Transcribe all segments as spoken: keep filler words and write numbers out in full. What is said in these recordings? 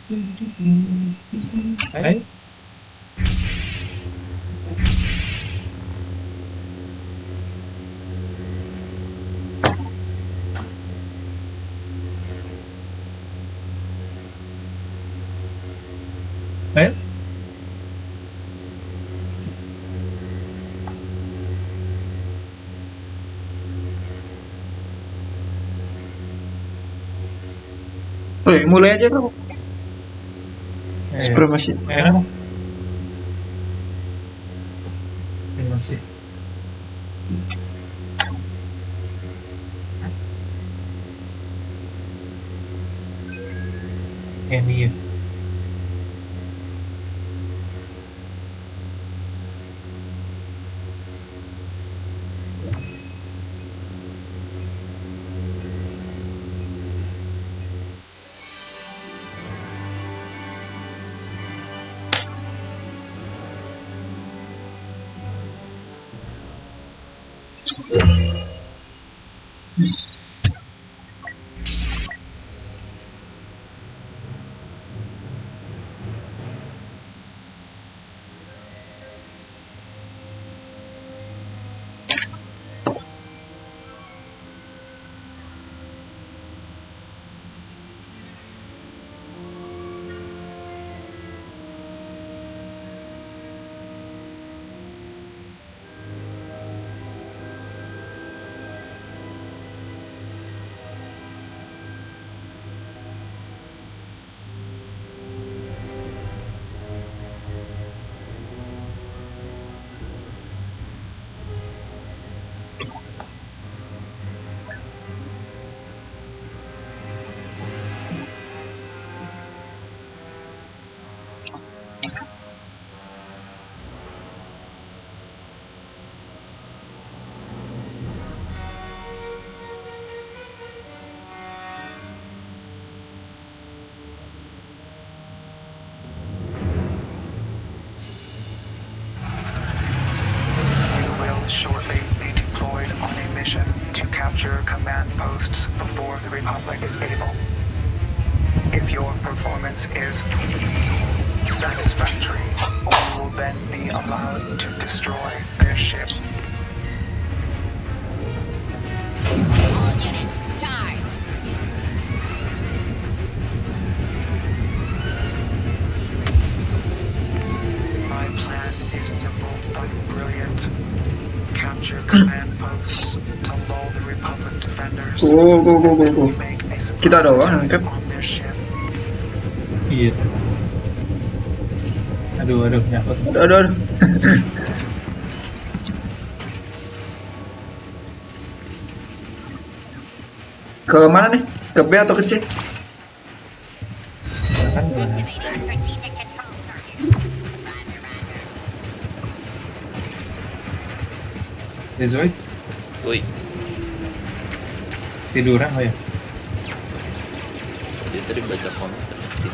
Đấy. Đấy. Oke, mulai aja kamu. Eh, Sebelum masih. enak. Ini masih. Ini ya. Shortly be deployed on a mission to capture command posts before the Republic is able. If your performance is satisfactory, you will then be allowed to destroy their ship. All units, charge! My plan is simple but brilliant. Capture command posts to lull the Republic defenders. Go go go go go. Make a Kita surprise doang attack nangkep. on their ship. Iya. Aduh, aduh, nyangkut. Aduh, aduh, aduh. Ke mana nih? Ke B atau ke C? Kan Activating strategic control circuit. Roger, roger. Dezoid Woi, tiduran lo ya? dia tadi baca komentar sih.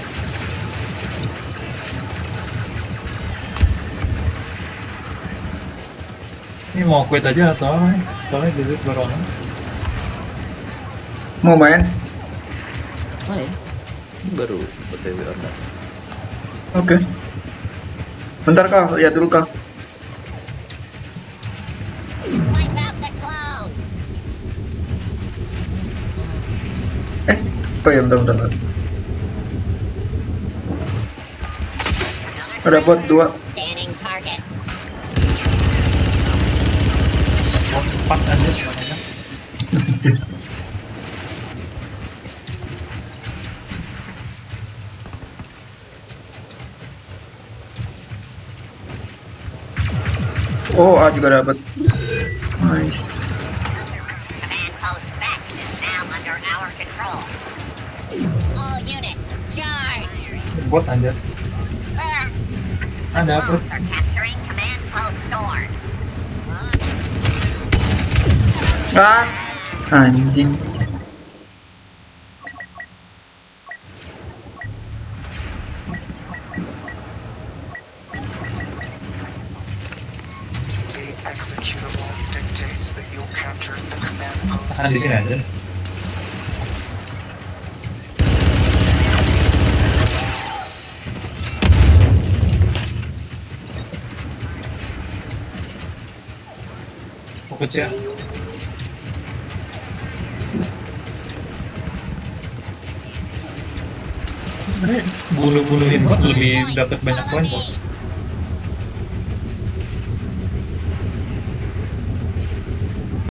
Ini mau quit aja atau apa nih? Soalnya Dezoid baru on. Mau main? Main? Ini baru O T W online. Oke. Bentar kau, lihat dulu kau. Wipe out the clones! Eh, oh ya bentar bentar. bentar. Ada bot dua. Scanning target. Oh, empat aja semuanya. Oh, A juga dapat. Nice. Command post back is now under our control. All units, charge! Bot aja. Ah, Ada apa? clones are capturing command post North. Ah, anjing. The executable dictates that you'll capture the command posts. Tahan di sini aja. Fokus ya. Sebenarnya bunuh-bunuhin bot lebih dapat banyak poin kok.